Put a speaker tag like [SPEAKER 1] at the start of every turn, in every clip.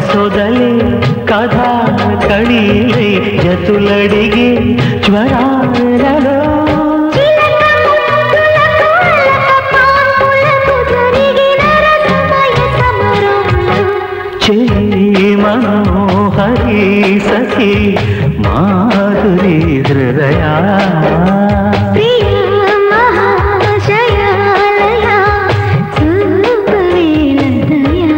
[SPEAKER 1] ಸೊದಲೆ ಕಥಾ ಕಳೀಲೆ ಜತುಲಡಿಗೆ ಜ್ವರಾರಲೋ मनोहरी सखी माधुरी हृदय
[SPEAKER 2] प्रिय महाशयालया सुपवीलदया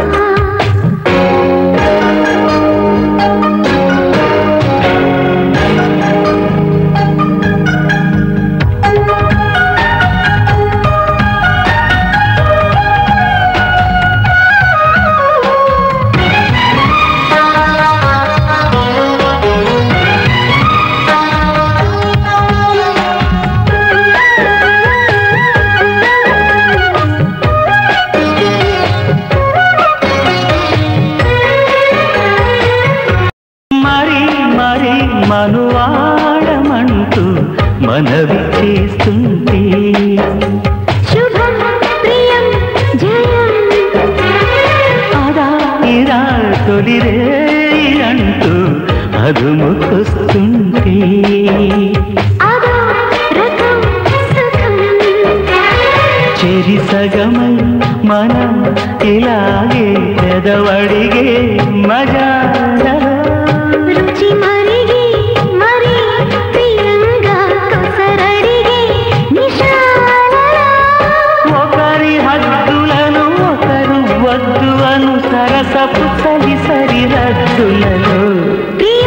[SPEAKER 1] మనువాడమంటూ మనవి చేస్తుంటే
[SPEAKER 2] శుభం ప్రియం జయం
[SPEAKER 1] అదా ఇరా తొలిరే అంటూ అదుముకొస్తుంటే
[SPEAKER 2] అదో రకం సుఖం
[SPEAKER 1] చెరి సగమై మనం ఇలాగే ఎదవడిగే మజా
[SPEAKER 2] రుచి మరిగి మరి ప్రియంగా కసరడిగే నిశాలలో
[SPEAKER 1] ఒకరి హద్దులను ఒకరు వద్దు అను సరసపు సరి సరి రద్దులలో
[SPEAKER 2] ప్రియ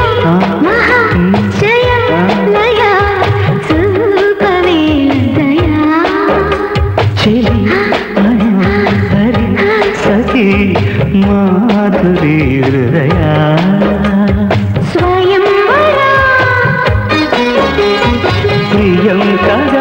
[SPEAKER 2] మహాశయాలయ సుపవేలదయా
[SPEAKER 1] చెలి మనోహరి సఖి మాధురి హృదయ
[SPEAKER 2] స్వయంవరా
[SPEAKER 1] ప్రియం కదా